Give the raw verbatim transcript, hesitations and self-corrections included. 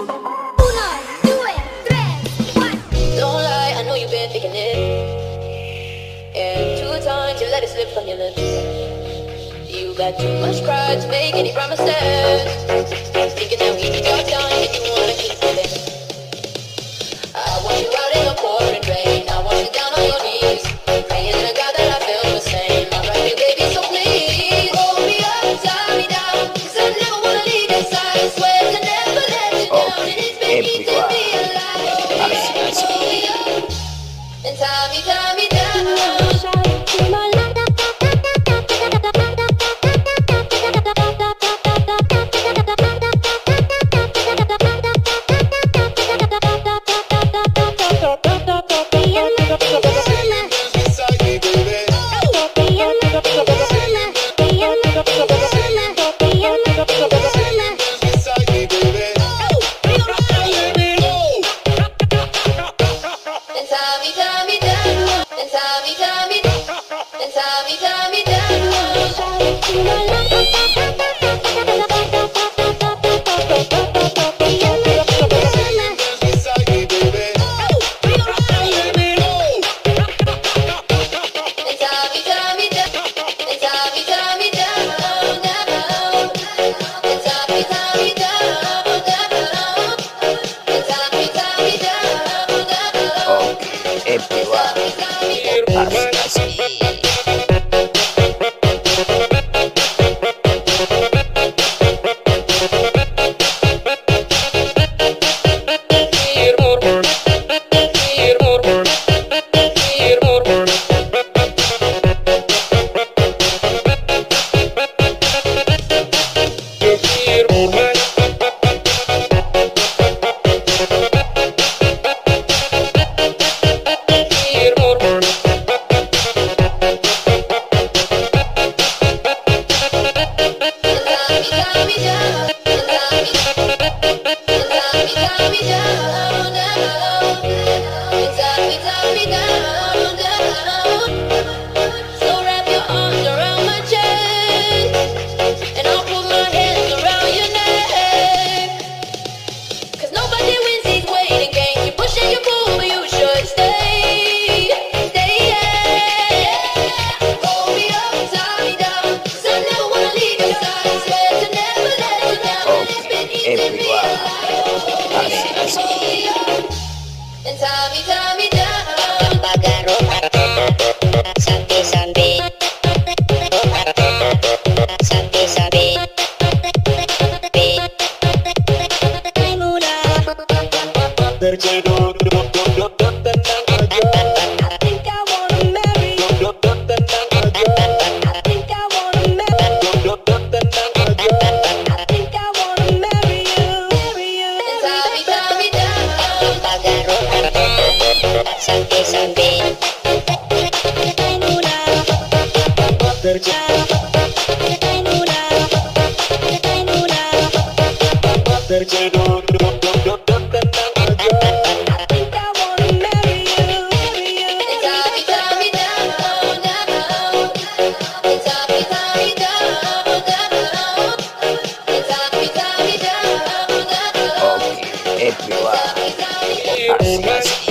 Uno, due, tre, one. Don't lie, I know you've been thinking it. And two times you let it slip from your lips. You got too much pride to make any promises. Thinking that we got done and you wanna keep it. I want you out in the pouring rain. I want you down on your knees, praying to God that I feel the same. I'm right here, baby, so please hold me up, tie me down, 'cause I never wanna leave your side. I swear to never let you down, and it's been eating me alive. Hold me up, hold me up, and tie me, tie me down. Everywhere.